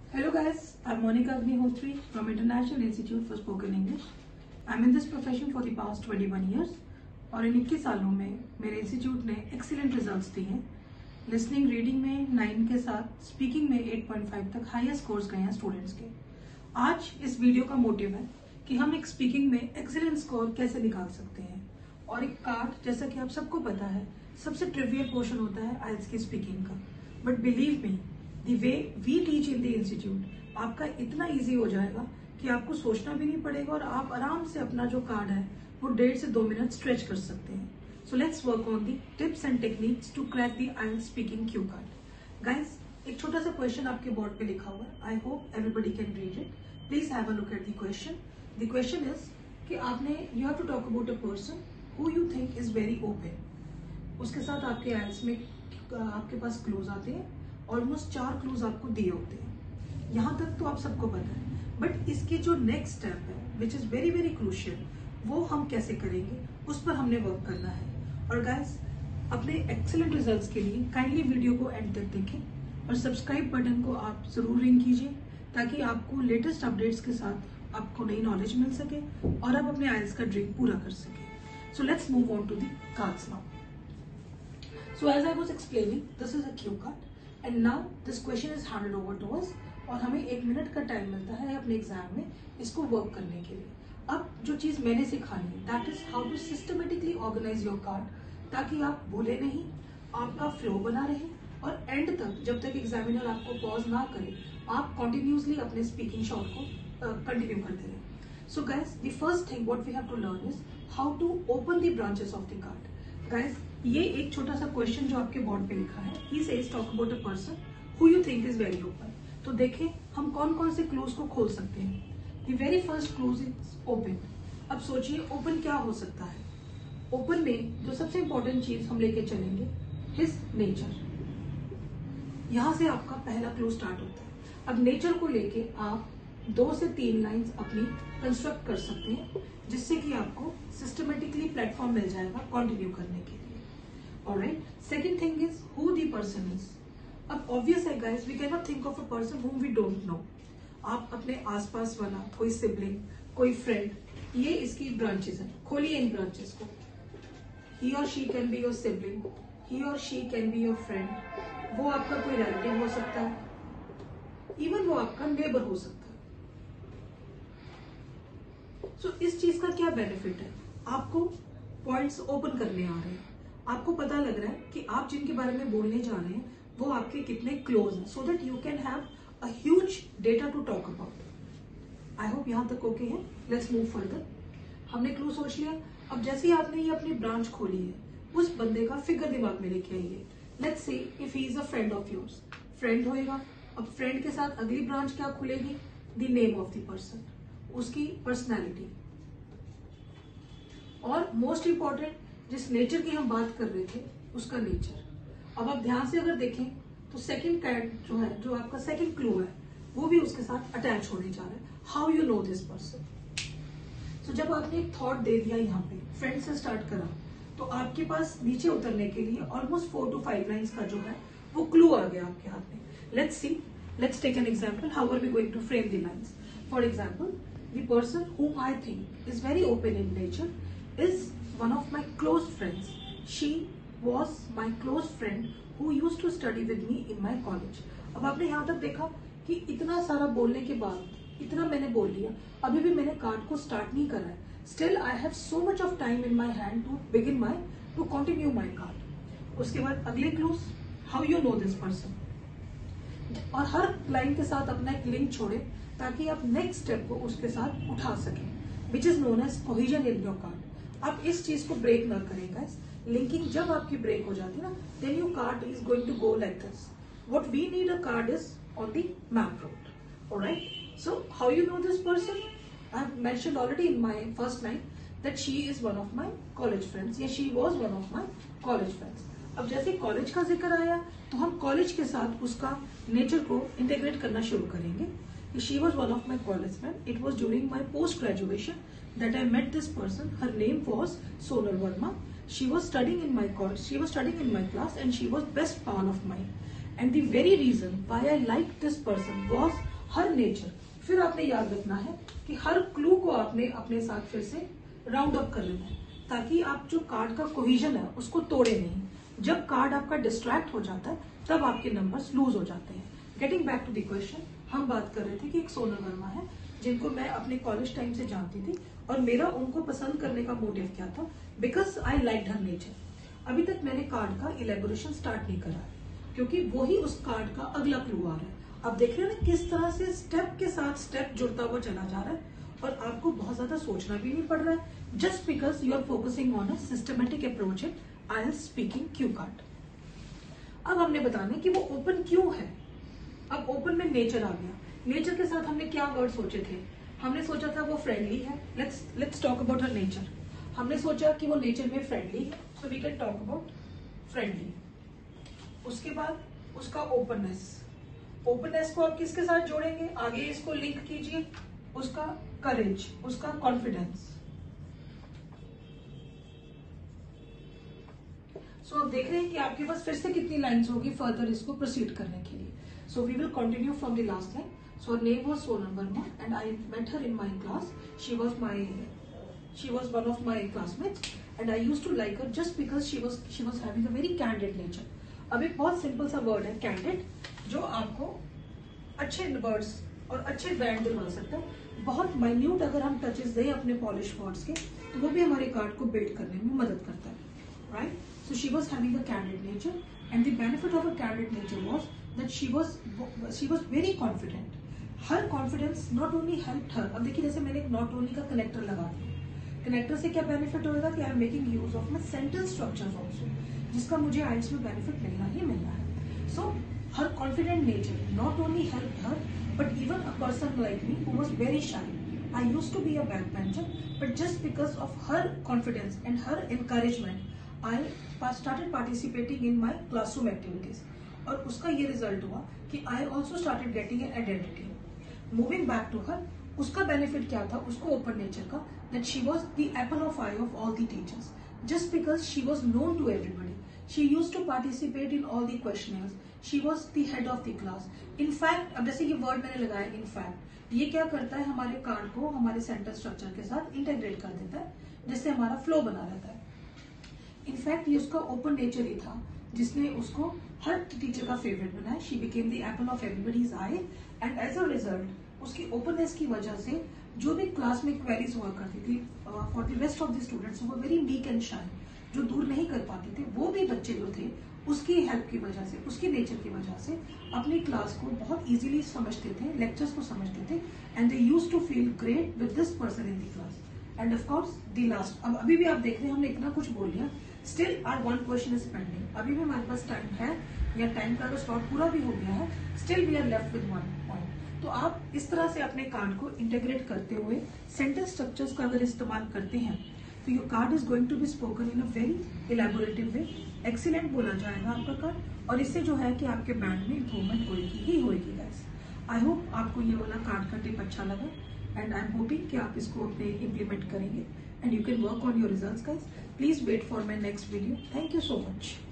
Hello guys, I'm Monica Agnihotri from International Institute for Spoken English. I'm in this profession for the past 21 years और इन 21 सालों में मेरे institute ने excellent results दिए हैं। Listening reading में 9 के साथ स्पीकिंग में 8.5 तक हाईएस्ट स्कोर्स गए हैं स्टूडेंट्स के। आज इस वीडियो का मोटिव है कि हम एक स्पीकिंग में एक्सीलेंट स्कोर कैसे निकाल सकते हैं। और एक कार्ड, जैसा कि आप सबको पता है, सबसे ट्रिवियल पोर्शन होता है आइल्स की स्पीकिंग का, but believe me, the way we teach in the institute आपका इतना इजी हो जाएगा कि आपको सोचना भी नहीं पड़ेगा और आप आराम से अपना जो कार्ड है वो 1.5 से 2 मिनट स्ट्रेच कर सकते हैं। So let's work on the tips and techniques to crack the IELTS speaking cue card. Guys, एक छोटा सा क्वेश्चन आपके बोर्ड पे लिखा हुआ है। I hope everybody can read it. Please have a look at the question. The question is कि आपने you have to talk about a person who you think is very open. उसके साथ आपके आइल्स में आपके पास क्लूज आते हैं। ऑलमोस्ट 4 क्लूज आपको दिए होते हैं। यहाँ तक तो आप सबको पता है, बट इसके जो नेक्स्ट स्टेप है which is very very crucial, वो हम कैसे करेंगे उस पर हमने वर्क करना है। और गाइस, अपने एक्सीलेंट रिजल्ट्स के लिए काइंडली वीडियो को एंड तक देखें और सब्सक्राइब बटन को आप जरूर रिंग कीजिए ताकि आपको लेटेस्ट अपडेट्स के साथ आपको नई नॉलेज मिल सके और आप अपने आइल्स का ड्रीम पूरा कर सके। So let's move on to the cards now. So as I was explaining, this is a cue card and now this question is handed over to us और हमें 1 मिनट का टाइम मिलता है अपने एग्जाम में इसको वर्क करने के लिए। अब जो चीज मैंने सिखानी है that is how to systematically organize your card ताकि आप भूले नहीं, आपका फ्लो बना रहे और एंड तक जब तक एग्जामिनर आपको पॉज ना करे आप कंटिन्यूसली अपने स्पीकिंग शॉट को कंटिन्यू करते रहे। So guys, the first thing what we have to learn is how to open the branches of the card. Guys, ये एक छोटा सा क्वेश्चन जो आपके बोर्ड पे लिखा है, he says talk about a person who you think is very open. तो देखें हम कौन कौन से क्लूज को खोल सकते हैं। The very first clues is open. अब सोचिए ओपन क्या हो सकता है। ओपन में जो सबसे इंपॉर्टेंट चीज हम लेके चलेंगे, हिज नेचर। यहां से आपका पहला क्लू स्टार्ट होता है। अब नेचर को लेके आप 2 से 3 लाइंस अपनी कंस्ट्रक्ट कर सकते हैं जिससे कि आपको सिस्टमेटिकली प्लेटफॉर्म मिल जाएगा कंटिन्यू करने के लिए। Alright, second thing is who the person is. अब ऑब्वियस है guys, we can not think of a person whom we don't know। आप अपने आसपास वाला कोई सिबलिंग, कोई फ्रेंड, ये इसकी ब्रांचेस है। खोलिए इन ब्रांचेस को। He or she can be your sibling, he or she can be your friend. वो आपका कोई रिलेटिव हो सकता है, इवन वो आपका नेबर हो सकता है। सो इस चीज का क्या बेनिफिट है, आपको पॉइंट्स ओपन करने आ रहे हैं। आपको पता लग रहा है कि आप जिनके बारे में बोलने जा रहे हैं वो आपके कितने क्लोज हैं, so that you can have a huge data to talk about. I hope यहां तक ओके है। Let's move further. हमने क्लू सोच लिया। अब जैसे ही आपने ये अपनी ब्रांच खोली है, उस बंदे का फिगर दिमाग में लेके आइए। Let's say if he is a friend of yours. Friend होएगा। अब फ्रेंड के साथ अगली ब्रांच क्या खुलेगी, the name of the person, उसकी पर्सनैलिटी। और मोस्ट इंपॉर्टेंट, जिस नेचर की हम बात कर रहे थे उसका नेचर। अब आप ध्यान से अगर देखें तो सेकंड कैरेक्टर जो है, जो आपका सेकंड क्लू है, वो भी उसके साथ अटैच होने जा रहा है। How you know this person. तो जब आपने एक थॉट दे दिया यहाँ पे, फ्रेंड से स्टार्ट करा, तो आपके पास नीचे उतरने के लिए ऑलमोस्ट 4 to 5 लाइन्स का जो है वो क्लू आ गया आपके हाथ में। Let's see, let's take an example how are we going to frame the lines. For example, the person whom I think is very open in nature is one of my close friends. She was my close friend who used to study with me in my college. अब आपने यहाँ तक देखा कि इतना सारा बोलने के बाद, इतना मैंने बोल लिया, अभी भी मैंने कार्ड को स्टार्ट नहीं करा है। Still I have so much of time in my hand to continue my card. उसके बाद अगले clues, how you know this person. और हर लाइन के साथ अपना एक लिंक छोड़े ताकि आप नेक्स्ट स्टेप को उसके साथ उठा सकें, which is known as cohesion in your card. आप इस चीज को ब्रेक ना करें गाइस। लिंकिंग जब आपकी ब्रेक हो जाती है ना, then your card is going to go like this. What we need a card is on the map road. Alright, so how you know this person. I have mentioned already in my first line that she is one of my college friends, या she was one of my college friends. अब जैसे college का जिक्र आया तो हम college के साथ उसका नेचर को इंटीग्रेट करना शुरू करेंगे। She was one of my college friends. It was during my post graduation that I met this person. Her name was Sonal Verma. She was studying in my college. She was studying in my class, and she was best pal of mine. And the very reason why I liked this person was her nature, फिर आपने याद रखना है कि हर clue को आपने अपने साथ फिर से राउंड अप कर लेना है, ताकि आप जो कार्ड का कोहिजन है उसको तोड़े नहीं। जब कार्ड आपका डिस्ट्रैक्ट हो जाता है तब आपके नंबर्स लूज हो जाते हैं। Getting back to the question, हम बात कर रहे थे कि एक सोनल वर्मा है जिनको मैं अपने कॉलेज टाइम से जानती थी, और मेरा उनको पसंद करने का मोटिव क्या था, because I like her nature. अभी तक मैंने कार्ड का इलेबोरेशन स्टार्ट नहीं करा है, क्योंकि वही उस कार्ड का अगला क्लू आ रहा है। अब देख रहे हैं ना किस तरह से स्टेप के साथ स्टेप जुड़ता हुआ चला जा रहा है, और आपको बहुत ज्यादा सोचना भी नहीं पड़ रहा है, just because you are focusing on a systematic approach in IELTS speaking cue card. अब हमने बताना है कि वो ओपन क्यों है। अब ओपन में नेचर आ गया। नेचर के साथ हमने क्या वर्ड सोचे थे? हमने सोचा था वो फ्रेंडली है। Let's talk about her nature. हमने सोचा कि वो नेचर में फ्रेंडली है, so we can talk about friendly. उसके बाद उसका ओपननेस। ओपननेस को आप किसके साथ जोड़ेंगे? आगे इसको लिंक कीजिए, उसका करेज, उसका कॉन्फिडेंस। सो आप देख रहे हैं कि आपके पास फिर से कितनी लाइन्स होगी फर्दर इसको प्रोसीड करने के लिए। So we will continue from the last line. So her name was Sonal Verma and I met her in my class. She was one of my classmates and I used to like her just because she was having a very candid nature. अब एक बहुत simple सा word है candid, जो आपको अच्छे words और अच्छे ब्रांड दिलवा सकता है। बहुत माइन्यूट अगर हम टचेस दें अपने पॉलिश वर्ड्स के, तो वो भी हमारे कार्ड को बिल्ड करने में मदद करता है, right? So she was having a candid nature, and the benefit of a candid nature was that she was very confident. Her confidence not only helped her, अब देखिए जैसे मैंने एक not only का कनेक्टर लगा दिया। कनेक्टर से क्या बेनिफिट होगा कि I am making use of my sentence structures also, जिसका मुझे IELTS में बेनिफिट मिलना ही मिलना है। So her confident nature not only help her, but even a person like me who was very shy, I used to be a backbencher, but just because of her confidence and her encouragement, I started participating in my classroom activities. और उसका ये result हुआ कि I also started getting an identity. Moving back to her, उसका benefit क्या था उसको open nature का, that she was the apple of eye of all the teachers. Just because she was known to everybody, she used to participate in all the questionnaires. She was the head of the class. In fact, अब जैसे ये word मैंने लगाया in fact, ये क्या करता है हमारे कार्ड को हमारे सेंटेंस स्ट्रक्चर के साथ इंटीग्रेट कर देता है, जिससे हमारा फ्लो बना रहता है। इनफैक्ट ये उसका ओपन नेचर ही था जिसने उसको हर टीचर का फेवरेट बनाया। She became the apple of everybody's eye, and as a result उसकी ओपननेस की वजह से जो भी क्लास में क्वेरीज हुआ करती थी for the rest of the students वो वेरी मीक एंड शाई, जो दूर नहीं कर पाते थे, वो भी बच्चे जो थे उसकी हेल्प की वजह से, उसके नेचर की वजह से अपनी क्लास को बहुत इजीली समझते थे, लेक्चर्स को समझते थे, and they used to feel great with this person in the class. And of course the last, अब अभी भी आप देख रहे हैं हमने इतना कुछ बोल लिया, still are one question is pending. अभी भी हमारे पास टाइम है, या टाइम का अगर स्लॉट पूरा भी हो गया है, still we are left with one point. तो आप इस तरह से अपने कार्ड को इंटीग्रेट करते हुए सेंटेंस स्ट्रक्चर्स का अगर इस्तेमाल करते हैं, तो your card is going to be spoken in a very elaborative way. Excellent बोला जाएगा आपका कार्ड, और इससे जो है कि आपके बैंड में इंप्रूवमेंट होगी ही होगी गाइस। आई होप आपको ये वाला कार्ड का टिप अच्छा लगा, एंड आई एम होपिंग कि आप इसको अपने इम्प्लीमेंट करेंगे, and you can work on your results guys. Please wait for my next video. Thank you so much.